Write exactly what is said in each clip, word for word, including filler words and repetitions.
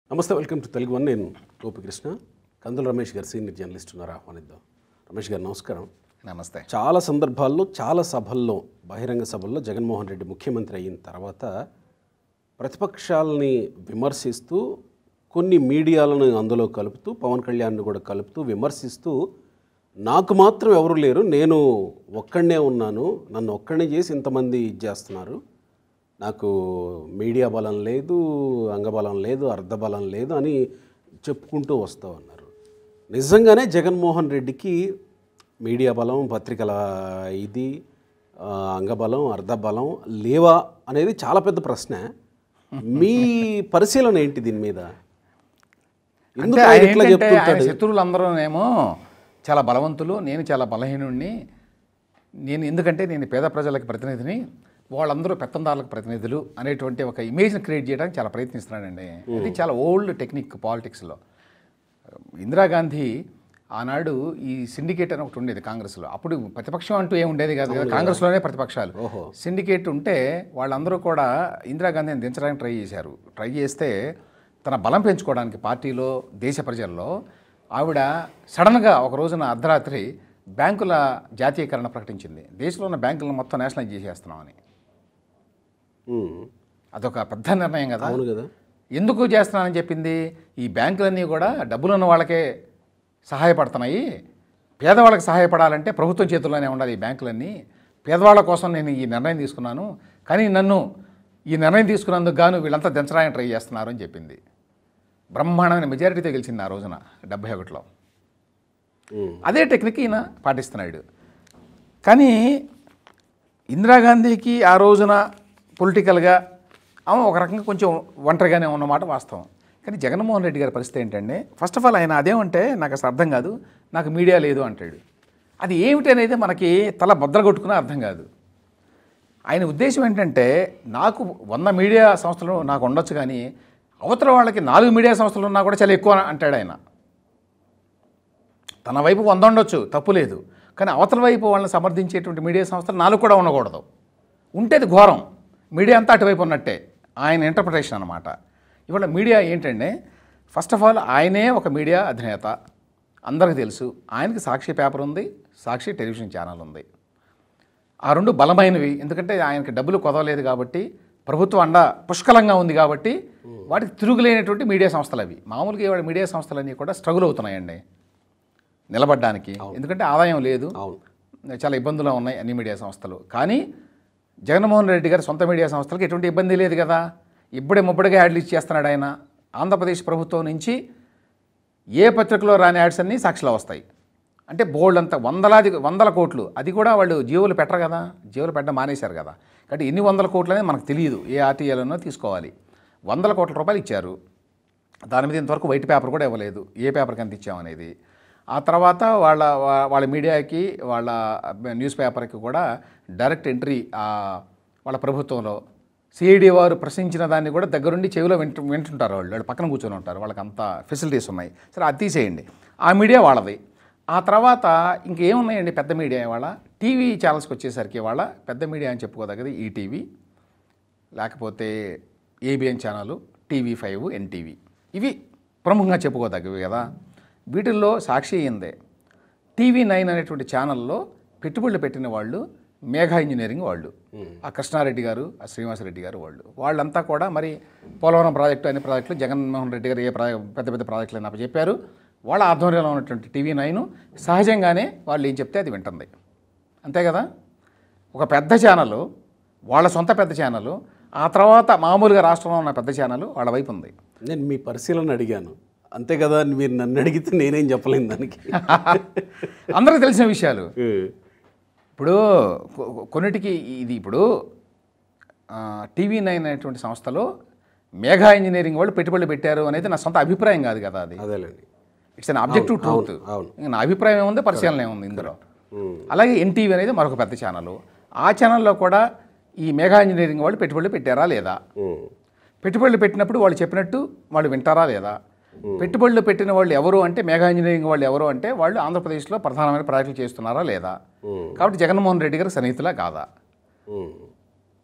నమస్తే, welcome to TeluguOne. నేను గోపికృష్ణ. కందుల రమేష్ గారు సీనియర్ జర్నలిస్ట్ ఉన్నారు, ఆహ్వానిద్దాం. రమేష్ గారు నమస్కారం. నమస్తే. చాలా సందర్భాల్లో చాలా సభల్లో బహిరంగ సభల్లో జగన్మోహన్ రెడ్డి ముఖ్యమంత్రి అయిన తర్వాత ప్రతిపక్షాలని విమర్శిస్తూ కొన్ని మీడియాలను అందులో కలుపుతూ పవన్ కళ్యాణ్ను కూడా కలుపుతూ విమర్శిస్తూ నాకు మాత్రం ఎవరు లేరు, నేను ఒక్కడనే ఉన్నాను, నన్ను ఒక్కడనే చేసి ఇంతమంది ఇది చేస్తున్నారు, నాకు మీడియా బలం లేదు, అంగబలం లేదు, అర్ధబలం లేదు అని చెప్పుకుంటూ వస్తూ ఉన్నారు. నిజంగానే జగన్మోహన్ రెడ్డికి మీడియా బలం, పత్రికల ఇది అంగబలం, అర్ధబలం లేవా అనేది చాలా పెద్ద ప్రశ్న. మీ పరిశీలన ఏంటి దీని మీద? అంటే శత్రువులందరూనేమో చాలా బలవంతులు, నేను చాలా బలహీనుడిని, నేను ఎందుకంటే నేను పేద ప్రజలకు ప్రతినిధిని, వాళ్ళందరూ పెత్తందారులకు ప్రతినిధులు అనేటువంటి ఒక ఇమేజ్ని క్రియేట్ చేయడానికి చాలా ప్రయత్నిస్తున్నాడండి. ఇది చాలా ఓల్డ్ టెక్నిక్ పాలిటిక్స్లో. ఇందిరాగాంధీ ఆనాడు ఈ సిండికేట్ అని ఒకటి ఉండేది కాంగ్రెస్లో. అప్పుడు ప్రతిపక్షం అంటూ ఏమి ఉండేది కాదు కదా, కాంగ్రెస్లోనే ప్రతిపక్షాలు. సిండికేట్ ఉంటే వాళ్ళందరూ కూడా ఇందిరాగాంధీని దించడానికి ట్రై చేశారు. ట్రై చేస్తే తన బలం పెంచుకోవడానికి పార్టీలో, దేశ ప్రజల్లో ఆవిడ సడన్గా ఒక రోజున అర్ధరాత్రి బ్యాంకుల జాతీయకరణ ప్రకటించింది. దేశంలో ఉన్న బ్యాంకులను మొత్తం నేషనలైజ్ చేసేస్తున్నామని. అదొక పెద్ద నిర్ణయం కదా. అవును కదా. ఎందుకు చేస్తున్నానని చెప్పింది, ఈ బ్యాంకులన్నీ కూడా డబ్బులు ఉన్న వాళ్ళకే సహాయపడుతున్నాయి, పేదవాళ్ళకి సహాయపడాలంటే ప్రభుత్వం చేతుల్లోనే ఉండాలి ఈ బ్యాంకులన్నీ, పేదవాళ్ళ కోసం నేను ఈ నిర్ణయం తీసుకున్నాను, కానీ నన్ను ఈ నిర్ణయం తీసుకున్నందుకు గాను వీళ్ళంతా దించడానికి ట్రై చేస్తున్నారు అని చెప్పింది. బ్రహ్మాండమైన మెజారిటీతో గెలిచింది ఆ రోజున డెబ్బై ఒకటిలో. అదే టెక్నిక్ ఈయన పాటిస్తున్నాడు. కానీ ఇందిరాగాంధీకి ఆ రోజున పొలిటికల్గా ఆమె ఒక రకంగా కొంచెం ఒంటరిగానే ఉన్నమాట వాస్తవం. కానీ జగన్మోహన్ రెడ్డి గారి పరిస్థితి ఏంటంటే, ఫస్ట్ ఆఫ్ ఆల్ ఆయన అదేమంటే నాకు అసలు అర్థం కాదు, నాకు మీడియా లేదు అంటాడు. అది ఏమిటి అనేది మనకి తల బద్దలు కొట్టుకున్నా అర్థం కాదు. ఆయన ఉద్దేశం ఏంటంటే, నాకు వంద మీడియా సంస్థలు నాకు ఉండొచ్చు, కానీ అవతల వాళ్ళకి నాలుగు మీడియా సంస్థలు ఉన్నా కూడా చాలా ఎక్కువ అంటాడు ఆయన. తన వైపు వంద ఉండొచ్చు, తప్పు లేదు, కానీ అవతల వైపు వాళ్ళని సమర్థించేటువంటి మీడియా సంస్థలు నాలుగు కూడా ఉండకూడదు. ఉంటేది ఘోరం, మీడియా అంతా అటువైపు ఉన్నట్టే ఆయన ఇంటర్ప్రిటేషన్ అనమాట. ఇవాళ మీడియా ఏంటంటే, ఫస్ట్ ఆఫ్ ఆల్ ఆయనే ఒక మీడియా అధినేత, అందరికీ తెలుసు. ఆయనకి సాక్షి పేపర్ ఉంది, సాక్షి టెలివిజన్ ఛానల్ ఉంది. ఆ రెండు బలమైనవి, ఎందుకంటే ఆయనకి డబ్బులు కొదవలేదు కాబట్టి, ప్రభుత్వం అండ పుష్కలంగా ఉంది కాబట్టి వాటికి తిరుగులేనటువంటి మీడియా సంస్థలు అవి. మామూలుగా ఇవాళ మీడియా సంస్థలన్నీ కూడా స్ట్రగుల్ అవుతున్నాయండి నిలబడడానికి, ఎందుకంటే ఆదాయం లేదు, చాలా ఇబ్బందులు ఉన్నాయి అన్ని మీడియా సంస్థలు. కానీ జగన్మోహన్ రెడ్డి గారి సొంత మీడియా సంస్థలకు ఎటువంటి ఇబ్బంది లేదు కదా. ఇప్పుడే ముప్పటిగా యాడ్లు ఇచ్చేస్తున్నాడు ఆయన. ఆంధ్రప్రదేశ్ ప్రభుత్వం నుంచి ఏ పత్రికలో రాని యాడ్స్ అన్నీ సాక్షిలో వస్తాయి. అంటే బోల్డ్ అంతా వందలాది వందల కోట్లు, అది కూడా వాళ్ళు జీవోలు పెట్టరు కదా, జీవోలు పెట్టడం మానేశారు కదా. కాబట్టి ఎన్ని వందల కోట్లు అనేది మనకు తెలియదు, ఏ ఆర్టీఏలోనో తీసుకోవాలి. వందల కోట్ల రూపాయలు ఇచ్చారు. దాని మీద ఇంతవరకు వైట్ పేపర్ కూడా ఇవ్వలేదు, ఏ పేపర్కి ఎంత ఇచ్చామనేది. ఆ తర్వాత వాళ్ళ వాళ్ళ మీడియాకి, వాళ్ళ న్యూస్ పేపర్కి కూడా డైరెక్ట్ ఎంట్రీ వాళ్ళ ప్రభుత్వంలో సిఐడి వారు ప్రశ్నించిన దాన్ని కూడా దగ్గరుండి చెవిలో వింటు వింటుంటారు వాళ్ళు, వాళ్ళు పక్కన కూర్చొని ఉంటారు, వాళ్ళకి అంత ఫెసిలిటీస్ ఉన్నాయి. సరే, అది తీసేయండి, ఆ మీడియా వాళ్ళది. ఆ తర్వాత ఇంకేమున్నాయండి పెద్ద మీడియా? వాళ్ళ టీవీ ఛానల్స్కి వచ్చేసరికి వాళ్ళ పెద్ద మీడియా అని చెప్పుకోదగ్గది ఈటీవీ, లేకపోతే ABN channel, TV five, NTV, ఇవి ప్రముఖంగా చెప్పుకోదగ్గవి కదా. వీటిల్లో సాక్షి అయిందే. టీవీ నైన్ అనేటువంటి ఛానల్లో పెట్టుబడులు పెట్టిన వాళ్ళు మేఘా ఇంజనీరింగ్ వాళ్ళు, ఆ కృష్ణారెడ్డి గారు, ఆ శ్రీనివాసరెడ్డి గారు, వాళ్ళు వాళ్ళంతా కూడా మరి పోలవరం ప్రాజెక్టు అనే ప్రాజెక్టులు జగన్మోహన్ రెడ్డి గారు ఏ ప్రాజె పెద్ద పెద్ద ప్రాజెక్టులు అని చెప్పారు. వాళ్ళ ఆధ్వర్యంలో ఉన్నటువంటి టీవీ నైన్ సహజంగానే వాళ్ళు ఏం చెప్తే అది వింటుంది, అంతే కదా. ఒక పెద్ద ఛానల్, వాళ్ళ సొంత పెద్ద ఛానల్, ఆ తర్వాత మామూలుగా రాష్ట్రంలో ఉన్న పెద్ద ఛానల్ వాళ్ళ వైపు ఉంది. నేను మీ పరిశీలన అడిగాను, అంతే కదా. మీరు నన్ను అడిగితే నేనేం చెప్పలేను దానికి. అందరికీ తెలిసిన విషయాలు. ఇప్పుడు కొన్నిటికి ఇది, ఇప్పుడు టీవీ నైన్ అనేటువంటి సంస్థలో మేఘా ఇంజనీరింగ్ వాళ్ళు పెట్టుబడులు పెట్టారు అనేది నా సొంత అభిప్రాయం కాదు కదా, అది అదేలేండి, ఇట్స్ అన్ ఆబ్జెక్టివ్ ట్రూత్. నా అభిప్రాయం ఏముంది, పరిశీలన ఏముంది ఇందులో. అలాగే ఎన్టీవీ అనేది మరొక పెద్ద ఛానల్, ఆ ఛానల్లో కూడా ఈ మేఘా ఇంజనీరింగ్ వాళ్ళు పెట్టుబడులు పెట్టారా లేదా, పెట్టుబడులు పెట్టినప్పుడు వాళ్ళు చెప్పినట్టు వాళ్ళు వింటారా లేదా, పెట్టుబడులు పెట్టిన వాళ్ళు ఎవరు అంటే, మేఘా ఇంజనీరింగ్ వాళ్ళు ఎవరు అంటే, వాళ్ళు ఆంధ్రప్రదేశ్లో ప్రధానమైన ప్రాజెక్టులు చేస్తున్నారా లేదా, కాబట్టి జగన్మోహన్ రెడ్డి గారు సన్నిహితులా కాదా,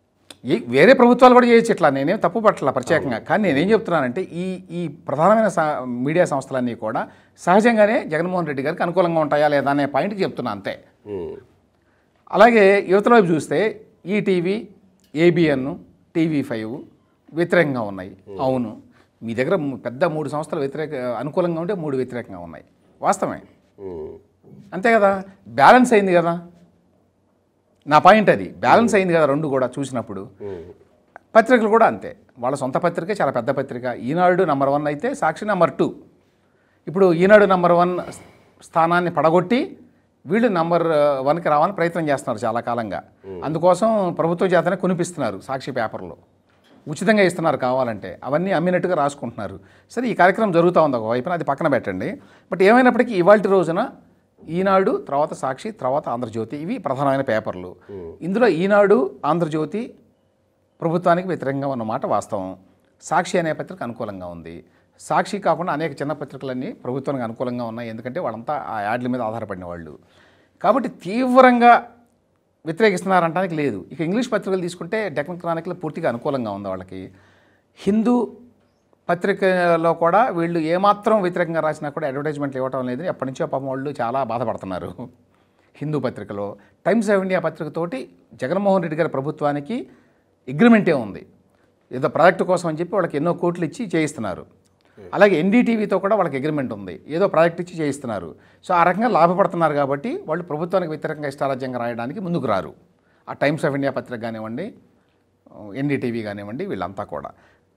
ఏ వేరే ప్రభుత్వాలు కూడా చేయొచ్చు ఇట్లా, నేనేం తప్పు పట్ల ప్రత్యేకంగా. కానీ నేనేం చెప్తున్నానంటే ఈ ఈ ప్రధానమైన మీడియా సంస్థలన్నీ కూడా సహజంగానే జగన్మోహన్ రెడ్డి గారికి అనుకూలంగా ఉంటాయా లేదా అనే పాయింట్కి చెప్తున్నా అంతే. అలాగే యువతల వైపు చూస్తే ఈటీవీ, ఏబిఎన్, టీవీ ఫైవ్ వ్యతిరేకంగా ఉన్నాయి. అవును, మీ దగ్గర పెద్ద మూడు సంస్థలు వ్యతిరేక అనుకూలంగా ఉంటే మూడు వ్యతిరేకంగా ఉన్నాయి, వాస్తవమే, అంతే కదా, బ్యాలెన్స్ అయింది కదా. నా పాయింట్ అది, బ్యాలెన్స్ అయింది కదా రెండు కూడా చూసినప్పుడు. పత్రికలు కూడా అంతే, వాళ్ళ సొంత పత్రిక చాలా పెద్ద పత్రిక. ఈనాడు నెంబర్ వన్ అయితే సాక్షి నెంబర్ టూ. ఇప్పుడు ఈనాడు నెంబర్ వన్ స్థానాన్ని పడగొట్టి వీళ్ళు నెంబర్ వన్కి రావాలని ప్రయత్నం చేస్తున్నారు చాలా కాలంగా. అందుకోసం ప్రభుత్వం చేతనే కొనిపిస్తున్నారు సాక్షి పేపర్లో, ఉచితంగా ఇస్తున్నారు కావాలంటే, అవన్నీ అమ్మినట్టుగా రాసుకుంటున్నారు. సరే, ఈ కార్యక్రమం జరుగుతూ ఉంది ఒకవైపున, అది పక్కన పెట్టండి. బట్ ఏమైనప్పటికీ ఇవాళ రోజున ఈనాడు, తర్వాత సాక్షి, తర్వాత ఆంధ్రజ్యోతి, ఇవి ప్రధానమైన పేపర్లు. ఇందులో ఈనాడు, ఆంధ్రజ్యోతి ప్రభుత్వానికి వ్యతిరేకంగా ఉన్నమాట వాస్తవం. సాక్షి అనే పత్రిక అనుకూలంగా ఉంది. సాక్షి కాకుండా అనేక చిన్న పత్రికలన్నీ ప్రభుత్వానికి అనుకూలంగా ఉన్నాయి, ఎందుకంటే వాళ్ళంతా ఆ యాడ్ల మీద ఆధారపడిన వాళ్ళు. కాబట్టి తీవ్రంగా వ్యతిరేకిస్తున్నారంటానికి లేదు. ఇక ఇంగ్లీష్ పత్రికలు తీసుకుంటే డెక్కన్ క్రానికల్ పూర్తిగా అనుకూలంగా ఉంది వాళ్ళకి. హిందూ పత్రికలో కూడా వీళ్ళు ఏమాత్రం వ్యతిరేకంగా రాసినా కూడా అడ్వర్టైజ్మెంట్లు ఇవ్వటం లేదు. ఎప్పటి నుంచో పాపం వాళ్ళు చాలా బాధపడుతున్నారు. హిందూ పత్రికలో టైమ్స్ ఆఫ్ ఇండియా పత్రికతోటి జగన్మోహన్ రెడ్డి గారి ప్రభుత్వానికి అగ్రిమెంటే ఉంది, ఏదో ప్రాజెక్టు కోసం అని చెప్పి వాళ్ళకి ఎన్నో కోట్లు ఇచ్చి చేయిస్తున్నారు. అలాగే ఎన్డీటీవీతో కూడా వాళ్ళకి అగ్రిమెంట్ ఉంది, ఏదో ప్రాజెక్ట్ ఇచ్చి చేయిస్తున్నారు. సో ఆ రకంగా లాభపడుతున్నారు కాబట్టి వాళ్ళు ప్రభుత్వానికి వ్యతిరేకంగా ఇష్టారాజ్యంగా రాయడానికి ముందుకు రారు. ఆ టైమ్స్ ఆఫ్ ఇండియా పత్రిక కానివ్వండి, ఎన్డీటీవీ కానివ్వండి, వీళ్ళంతా కూడా.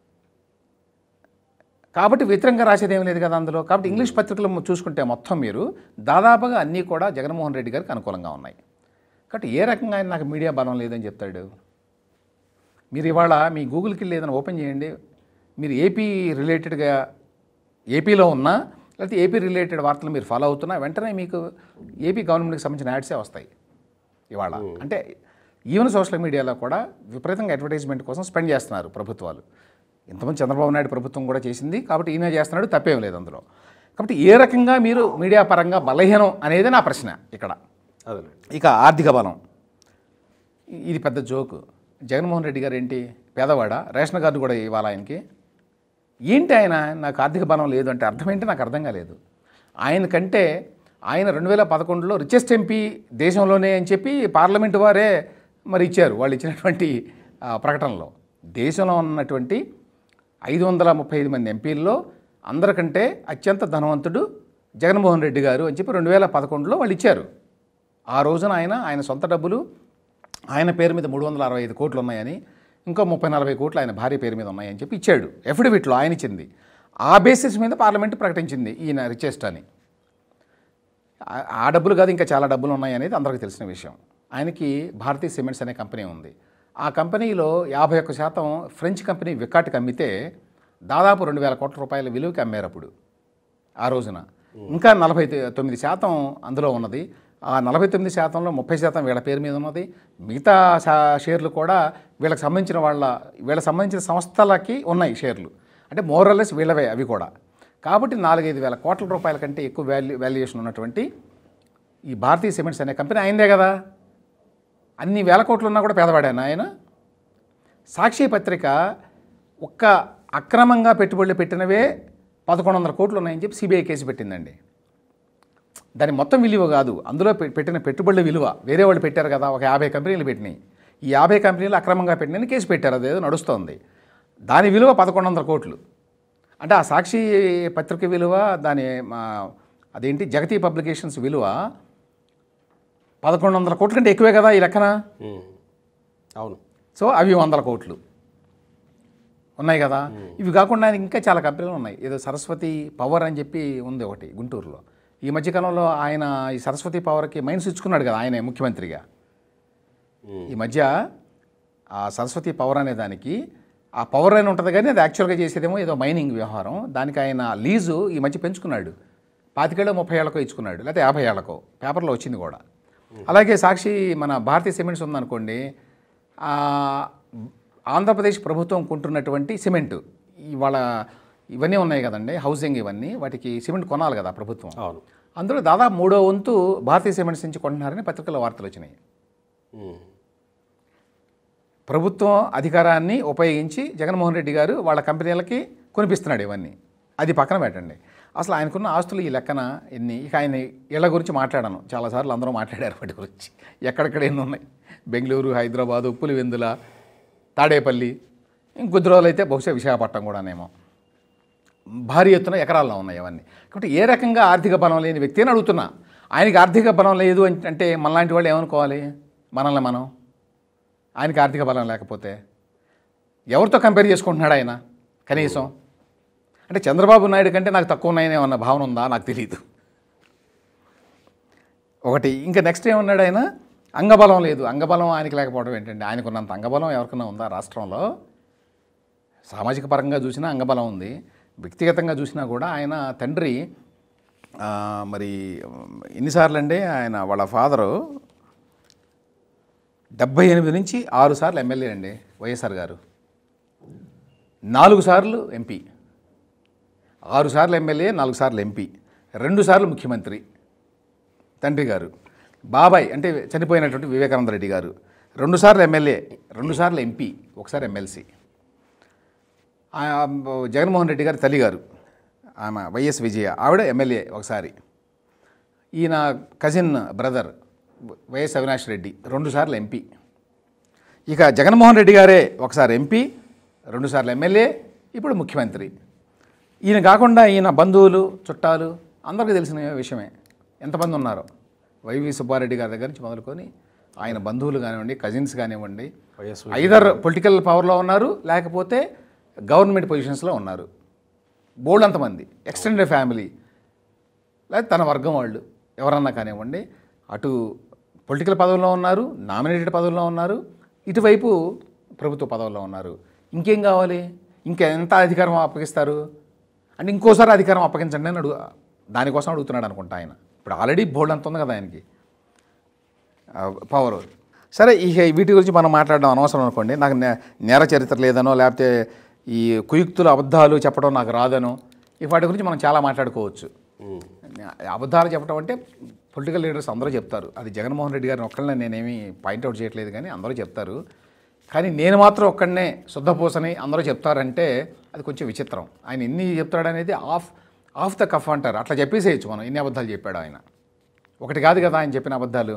కాబట్టి వ్యతిరేకంగా రాసేది ఏం లేదు కదా అందులో. కాబట్టి ఇంగ్లీష్ పత్రికలు చూసుకుంటే మొత్తం మీరు దాదాపుగా అన్నీ కూడా జగన్మోహన్ రెడ్డి గారికి అనుకూలంగా ఉన్నాయి. కాబట్టి ఏ రకంగా ఆయన నాకు మీడియా బలం లేదని చెప్తాడు? మీరు ఇవాళ మీ గూగుల్కి వెళ్ళి ఏదైనా ఓపెన్ చేయండి, మీరు ఏపీ రిలేటెడ్గా ఏపీలో ఉన్నా లేకపోతే ఏపీ రిలేటెడ్ వార్తలు మీరు ఫాలో అవుతున్నా వెంటనే మీకు ఏపీ గవర్నమెంట్కి సంబంధించిన యాడ్సే వస్తాయి ఇవాళ. అంటే ఈవెన్ సోషల్ మీడియాలో కూడా విపరీతంగా అడ్వర్టైజ్మెంట్ కోసం స్పెండ్ చేస్తున్నారు ప్రభుత్వాలు. ఇంతమంది చంద్రబాబు నాయుడు ప్రభుత్వం కూడా చేసింది, కాబట్టి ఈయన చేస్తున్నాడు, తప్పేం లేదు అందులో. కాబట్టి ఏ రకంగా మీరు మీడియా పరంగా బలహీనం అనేది నా ప్రశ్న ఇక్కడ. ఇక ఆర్థిక బలం, ఇది పెద్ద జోకు. జగన్మోహన్ రెడ్డి గారు ఏంటి పేదవాడ, రేషన్ కార్డు కూడా ఇవ్వాలి ఆయనకి. ఏంటి ఆయన నాకు ఆర్థిక బలం లేదు అంటే అర్థం ఏంటి నాకు అర్థం కాలేదు. ఆయనకంటే ఆయన రెండు వేల పదకొండులో రిచెస్ట్ ఎంపీ దేశంలోనే అని చెప్పి పార్లమెంటు వారే మరి ఇచ్చారు వాళ్ళు ఇచ్చినటువంటి ప్రకటనలో. దేశంలో ఉన్నటువంటి ఐదు వందల ముప్పై ఐదు మంది ఎంపీల్లో అందరికంటే అత్యంత ధనవంతుడు జగన్మోహన్ రెడ్డి గారు అని చెప్పి రెండు వేల పదకొండులో వాళ్ళు ఇచ్చారు. ఆ రోజున ఆయన ఆయన సొంత డబ్బులు ఆయన పేరు మీద మూడు వందల అరవై ఐదు కోట్లు ఉన్నాయని, ఇంకో ముప్పై నలభై కోట్లు ఆయన భార్య పేరు మీద ఉన్నాయని చెప్పి ఇచ్చాడు. ఎఫిడవిట్లో ఆయన ఇచ్చింది. ఆ బేసిస్ మీద పార్లమెంటు ప్రకటించింది ఈయన రిచెస్ట్ అని. ఆ డబ్బులు కాదు ఇంకా చాలా డబ్బులు ఉన్నాయి అనేది అందరికీ తెలిసిన విషయం. ఆయనకి భారతీయ సిమెంట్స్ అనే కంపెనీ ఉంది. ఆ కంపెనీలో యాభై ఒక్క శాతం ఫ్రెంచ్ కంపెనీ వికాట్కి అమ్మితే దాదాపు రెండు వేల కోట్ల రూపాయల విలువకి అమ్మారు అప్పుడు ఆ రోజున. ఇంకా నలభై తొమ్మిది శాతం అందులో ఉన్నది. ఆ నలభై తొమ్మిది శాతంలో ముప్పై శాతం వీళ్ళ పేరు మీద ఉన్నది. మిగతా షేర్లు కూడా వీళ్ళకి సంబంధించిన వాళ్ళ వీళ్ళకి సంబంధించిన సంస్థలకి ఉన్నాయి షేర్లు. అంటే మోరల్లెస్ వీళ్ళవే అవి కూడా. కాబట్టి నాలుగైదు వేల కోట్ల రూపాయల కంటే ఎక్కువ వాల్యూ వాల్యుయేషన్ ఉన్నటువంటి ఈ భారతీయ సిమెంట్స్ అనే కంపెనీ అయిందే కదా. అన్ని వేల కోట్లు ఉన్నా కూడా పేదవాడాను ఆయన. సాక్షి పత్రిక ఒక్క అక్రమంగా పెట్టుబడులు పెట్టినవే పదకొండు వందల కోట్లు ఉన్నాయని చెప్పి సిబిఐ కేసు పెట్టిందండి. దాని మొత్తం విలువ కాదు, అందులో పెట్టిన పెట్టుబడుల విలువ. వేరే వాళ్ళు పెట్టారు కదా, ఒక యాభై కంపెనీలు పెట్టినాయి. ఈ యాభై కంపెనీలు అక్రమంగా పెట్టినని కేసు పెట్టారు, అదేదో నడుస్తోంది. దాని విలువ పదకొండు వందల కోట్లు. అంటే ఆ సాక్షి పత్రిక విలువ, దాని అదేంటి జగతి పబ్లికేషన్స్ విలువ పదకొండు వందల కోట్ల కంటే ఎక్కువే కదా ఈ లెక్కన. అవును. సో అవి వందల కోట్లు ఉన్నాయి కదా. ఇవి కాకుండా ఇంకా చాలా కంపెనీలు ఉన్నాయి. ఏదో సరస్వతి పవర్ అని చెప్పి ఉంది ఒకటి గుంటూరులో. ఈ మధ్యకాలంలో ఆయన ఈ సరస్వతి పవర్కి మైన్స్ ఇచ్చుకున్నాడు కదా ఆయనే ముఖ్యమంత్రిగా. ఈ మధ్య ఆ సరస్వతి పవర్ అనే దానికి ఆ పవర్ అని ఉంటుంది కానీ అది యాక్చువల్గా చేసేదేమో ఏదో మైనింగ్ వ్యవహారం. దానికి ఆయన లీజు ఈ మధ్య పెంచుకున్నాడు. పాతికేళ్ళో ముప్పై ఏళ్ళకో ఇచ్చుకున్నాడు, లేకపోతే యాభై ఏళ్ళకో. పేపర్లో వచ్చింది కూడా. అలాగే సాక్షి మన భారతీయ సిమెంట్స్ ఉందనుకోండి, ఆంధ్రప్రదేశ్ ప్రభుత్వం కొంటున్నటువంటి సిమెంటు ఇవాళ ఇవన్నీ ఉన్నాయి కదండి, హౌసింగ్ ఇవన్నీ, వాటికి సిమెంట్ కొనాలి కదా ప్రభుత్వం. అందులో దాదాపు మూడో వంతు భారతీయ సిమెంట్స్ నుంచి కొంటున్నారని పత్రికల్లో వార్తలు వచ్చినాయి. ప్రభుత్వం అధికారాన్ని ఉపయోగించి జగన్మోహన్ రెడ్డి గారు వాళ్ళ కంపెనీలకి కొనిపిస్తున్నాడు ఇవన్నీ. అది పక్కన పెట్టండి. అసలు ఆయనకున్న ఆస్తులు ఈ లెక్కన ఎన్ని? ఇక ఆయన ఇళ్ల గురించి మాట్లాడాను, చాలాసార్లు అందరూ మాట్లాడారు వాటి గురించి. ఎక్కడెక్కడ ఎన్ని ఉన్నాయి, బెంగళూరు, హైదరాబాదు, పులివెందుల, తాడేపల్లి, ఇంకొద్ది రోజులు అయితే బహుశా విశాఖపట్నం కూడానేమో. భారీ ఎత్తున ఎకరాల్లో ఉన్నాయి అవన్నీ. కాబట్టి ఏ రకంగా ఆర్థిక బలం లేని వ్యక్తి అని అడుగుతున్నా. ఆయనకి ఆర్థిక బలం లేదు అంటే మనలాంటి వాళ్ళు ఏమనుకోవాలి? మనల్ని మనం. ఆయనకి ఆర్థిక బలం లేకపోతే ఎవరితో కంపేర్ చేసుకుంటున్నాడు ఆయన? కనీసం అంటే చంద్రబాబు నాయుడు కంటే నాకు తక్కువ ఉన్నాయని ఏమన్నా భావన ఉందా? నాకు తెలియదు. ఒకటి ఇంకా నెక్స్ట్ ఏమన్నాడు ఆయన? అంగబలం లేదు. అంగబలం ఆయనకి లేకపోవడం ఏంటండి? ఆయనకున్నంత అంగబలం ఎవరికైనా ఉందా రాష్ట్రంలో? సామాజిక పరంగా చూసినా అంగబలం ఉంది, వ్యక్తిగతంగా చూసినా కూడా ఆయన తండ్రి మరి ఎన్నిసార్లు అండి ఆయన వాళ్ళ ఫాదరు డెబ్భై ఎనిమిది నుంచి ఆరు సార్లు ఎమ్మెల్యే అండి వైఎస్ఆర్ గారు, నాలుగు సార్లు ఎంపీ. ఆరు సార్లు ఎమ్మెల్యే, నాలుగు సార్లు ఎంపీ, రెండు సార్లు ముఖ్యమంత్రి తండ్రి గారు. బాబాయ్ అంటే చనిపోయినటువంటి వివేకానంద రెడ్డి గారు రెండుసార్లు ఎమ్మెల్యే, రెండుసార్లు ఎంపీ, ఒకసారి ఎమ్మెల్సీ. జగన్మోహన్ రెడ్డి గారి తల్లి గారు ఆమె వైఎస్ విజయ, ఆవిడ ఎమ్మెల్యే ఒకసారి. ఈయన cousin brother YS Avinash Reddy రెండుసార్లు ఎంపీ. ఇక జగన్మోహన్ రెడ్డి గారే ఒకసారి ఎంపీ, రెండుసార్లు ఎమ్మెల్యే, ఇప్పుడు ముఖ్యమంత్రి. ఈయన కాకుండా ఈయన బంధువులు, చుట్టాలు అందరికీ తెలిసిన విషయమే. ఎంతమంది ఉన్నారో వైవి సుబ్బారెడ్డి గారి దగ్గర నుంచి మొదలుకొని ఆయన బంధువులు కానివ్వండి, కజిన్స్ కానివ్వండి, ఐదర్ పొలిటికల్ పవర్లో ఉన్నారు, లేకపోతే గవర్నమెంట్ పొజిషన్స్లో ఉన్నారు. బోల్డ్ అంతమంది ఎక్స్టెండెడ్ ఫ్యామిలీ, లేదా తన వర్గం వాళ్ళు ఎవరన్నా కానివ్వండి, అటు పొలిటికల్ పదవుల్లో ఉన్నారు, నామినేటెడ్ పదవుల్లో ఉన్నారు, ఇటువైపు ప్రభుత్వ పదవుల్లో ఉన్నారు. ఇంకేం కావాలి? ఇంకా ఎంత అధికారం అప్పగిస్తారు అంటే ఇంకోసారి అధికారం అప్పగించండి అని అడుగు దానికోసం అడుగుతున్నాడు అనుకుంటా ఆయన. ఇప్పుడు ఆల్రెడీ బోల్డ్ అంత ఉంది కదా ఆయనకి పవర్. సరే, ఈ వీటి గురించి మనం మాట్లాడడం అనవసరం అనుకోండి. నాకు నేర చరిత్ర లేదనో, లేకపోతే ఈ కుయుక్తులు అబద్ధాలు చెప్పడం నాకు రాదనో, ఈ వాటి గురించి మనం చాలా మాట్లాడుకోవచ్చు. అబద్ధాలు చెప్పడం అంటే పొలిటికల్ లీడర్స్ అందరూ చెప్తారు. అది జగన్మోహన్ రెడ్డి గారిని ఒక్కళ్ళని నేనేమి పాయింట్అవుట్ చేయట్లేదు, కానీ అందరూ చెప్తారు. కానీ నేను మాత్రం ఒక్కడనే శుద్ధపూసని అందరూ చెప్తారంటే అది కొంచెం విచిత్రం. ఆయన ఎన్ని చెప్తాడనేది ఆఫ్ ఆఫ్ ద కఫ్ అంటారు, అట్లా చెప్పేసేయచ్చు మనం. ఎన్ని అబద్ధాలు చెప్పాడు ఆయన? ఒకటి కాదు కదా ఆయన చెప్పిన అబద్ధాలు.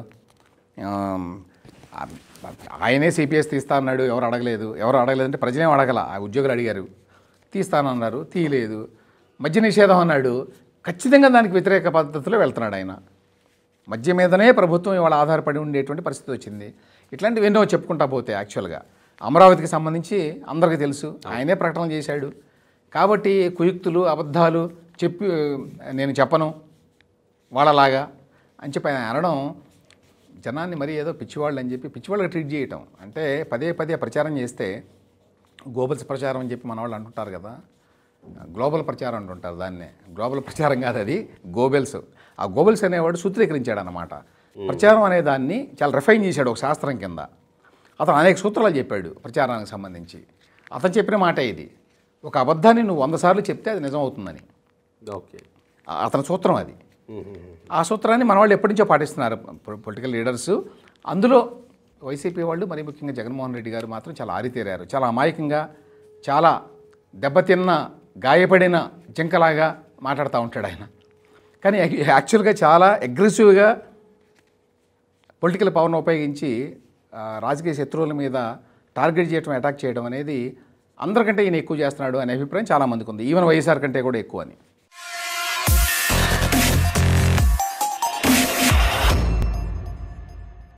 ఆయనే సిపిఎస్ తీస్తా అన్నాడు, ఎవరు అడగలేదు. ఎవరు అడగలేదంటే ప్రజలేం అడగల, ఆ ఉద్యోగులు అడిగారు, తీస్తానన్నారు, తీయలేదు. మద్య నిషేధం అన్నాడు, ఖచ్చితంగా దానికి వ్యతిరేక పద్ధతిలో వెళ్తున్నాడు ఆయన. మద్య మీదనే ప్రభుత్వం ఇవాళ ఆధారపడి ఉండేటువంటి పరిస్థితి వచ్చింది. ఇట్లాంటివి ఎన్నో చెప్పుకుంటా పోతే యాక్చువల్గా అమరావతికి సంబంధించి అందరికీ తెలుసు, ఆయనే ప్రకటన చేశాడు. కాబట్టి కుయుక్తులు అబద్ధాలు చెప్పి నేను చెప్పను వాళ్ళలాగా అని చెప్పి ఆయన అనడం జనాన్ని మరీ ఏదో పిచ్చివాళ్ళు అని చెప్పి పిచ్చివాళ్ళకి ట్రీట్ చేయటం. అంటే పదే పదే ప్రచారం చేస్తే గోబల్స్ ప్రచారం అని చెప్పి మన వాళ్ళు అంటుంటారు కదా, గ్లోబల్ ప్రచారం అంటుంటారు దాన్నే. గ్లోబల్ ప్రచారం కాదు అది, గోబెల్స్. ఆ గోబెల్స్ అనేవాడు సూత్రీకరించాడు అన్నమాట. ప్రచారం అనే దాన్ని చాలా రిఫైన్ చేశాడు ఒక శాస్త్రం కింద. అతను అనేక సూత్రాలు చెప్పాడు ప్రచారానికి సంబంధించి. అతను చెప్పిన మాట ఇది, ఒక అబద్ధాన్ని నువ్వు వంద సార్లు చెప్తే అది నిజం అవుతుందని. ఓకే, అతని సూత్రం అది. ఆ సూత్రాన్ని మన వాళ్ళు ఎప్పటి నుంచో పాటిస్తున్నారు పొలిటికల్ లీడర్స్. అందులో వైసీపీ వాళ్ళు, మరి ముఖ్యంగా జగన్మోహన్ రెడ్డి గారు మాత్రం చాలా ఆరితేరారు. చాలా అమాయకంగా, చాలా దెబ్బతిన్న, గాయపడిన జింకలాగా మాట్లాడుతూ ఉంటాడు ఆయన. కానీ యాక్చువల్గా చాలా అగ్రెసివ్గా పొలిటికల్ పవర్ను ఉపయోగించి రాజకీయ శత్రువుల మీద టార్గెట్ చేయడం, అటాక్ చేయడం అనేది అందరికంటే ఈయన ఎక్కువ చేస్తున్నాడు అనే అభిప్రాయం చాలామందికి ఉంది, ఈవెన్ వైఎస్ఆర్ కంటే కూడా ఎక్కువ అని.